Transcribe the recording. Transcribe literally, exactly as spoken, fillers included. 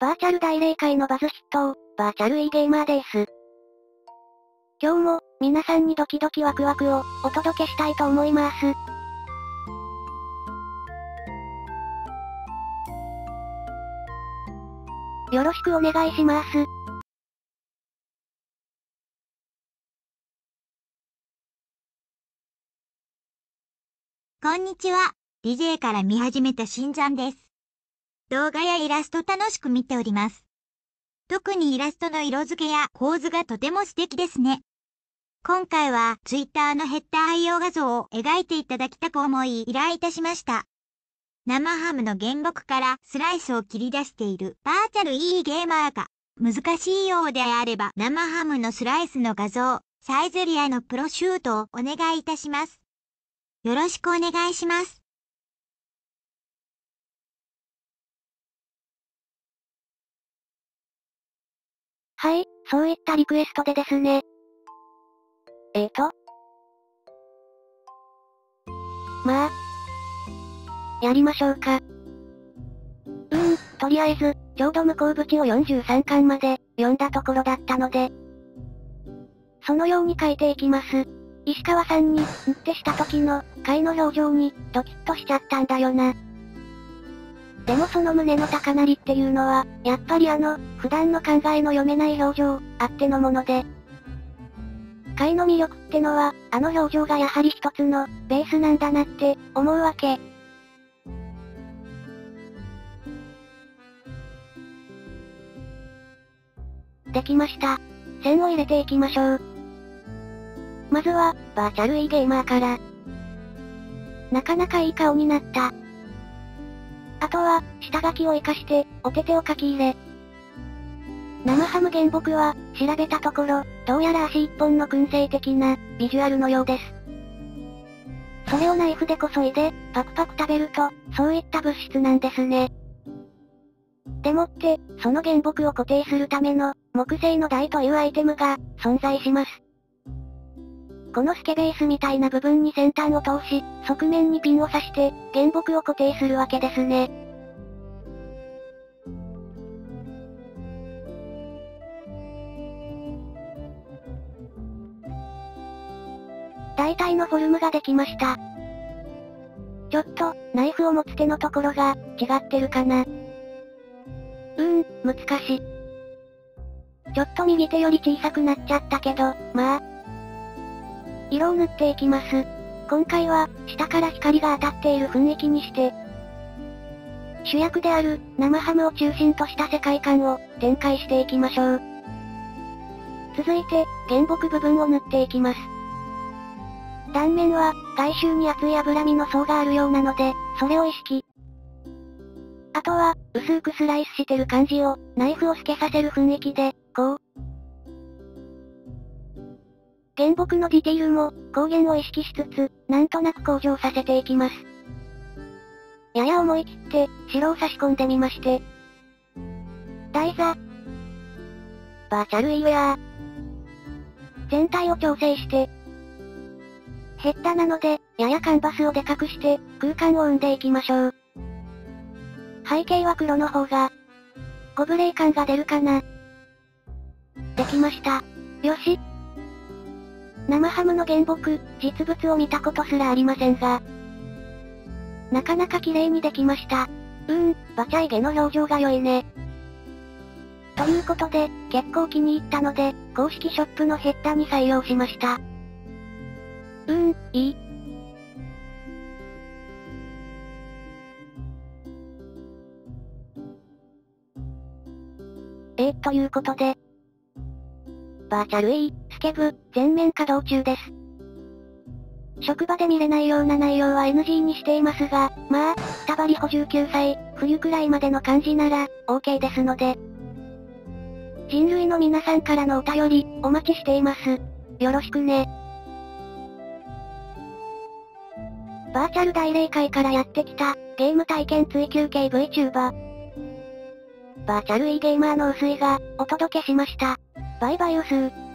バーチャル大霊界のバズ筆頭、バーチャル e ゲーマーです。今日も、皆さんにドキドキワクワクを、お届けしたいと思います。よろしくお願いします。 こんにちは。ディージェー から見始めたしんちゃんです。動画やイラスト楽しく見ております。特にイラストの色付けや構図がとても素敵ですね。今回は Twitter のヘッダー愛用画像を描いていただきたく思い依頼いたしました。生ハムの原木からスライスを切り出しているバーチャル e ゲーマーか。難しいようであれば生ハムのスライスの画像、サイゼリアのプロシュートをお願いいたします。よろしくお願いします。 はい、そういったリクエストでですね。えーと。まあ。やりましょうか。うーん、とりあえず、ちょうど向こう淵をよんじゅうさんかんまで、読んだところだったので。そのように書いていきます。石川さんに、んってした時の、貝の表情に、ドキッとしちゃったんだよな。でもその胸の高鳴りっていうのは、やっぱりあの、普段の考えの読めない表情、あってのもので。貝の魅力ってのは、あの表情がやはり一つの、ベースなんだなって、思うわけ。できました。線を入れていきましょう。まずは、バーチャル e ゲーマーから。なかなかいい顔になった。あとは、下書きを活かして、お手手を書き入れ。生ハム原木は、調べたところ、どうやら足一本の燻製的な、ビジュアルのようです。それをナイフでこそいで、パクパク食べると、そういった物質なんですね。でもって、その原木を固定するための、木製の台というアイテムが、存在します。このスケベースみたいな部分に先端を通し、側面にピンを刺して、原木を固定するわけですね。大体のフォルムができました。ちょっと、ナイフを持つ手のところが、違ってるかな。うーん、難しい。ちょっと右手より小さくなっちゃったけど、まあ。色を塗っていきます。今回は、下から光が当たっている雰囲気にして、主役である、生ハムを中心とした世界観を、展開していきましょう。続いて、原木部分を塗っていきます。断面は、外周に厚い脂身の層があるようなので、それを意識。あとは、薄くスライスしてる感じを、ナイフを透けさせる雰囲気で、こう。原木のディティールも、光源を意識しつつ、なんとなく向上させていきます。やや思い切って、白を差し込んでみまして。台座。バーチャル e ウェア。全体を調整して。ヘッダなので、ややカンバスをでかくして、空間を生んでいきましょう。背景は黒の方が、ゴブレイ感が出るかな。できました。よし。生ハムの原木、実物を見たことすらありませんが、なかなか綺麗にできました。うーん、バチャイゲの表情が良いね。ということで、結構気に入ったので、公式ショップのヘッダに採用しました。うーん、いい。えー、ということで、バーチャル E、スケブ、全面稼働中です。職場で見れないような内容は エヌジー にしていますが、まあ、下張り補充救済、冬くらいまでの感じなら、OK ですので。人類の皆さんからのお便り、お待ちしています。よろしくね。バーチャル大霊界からやってきた、ゲーム体験追求系 VTuber。バーチャル e ゲーマーの薄井が、お届けしました。バイバイうすー。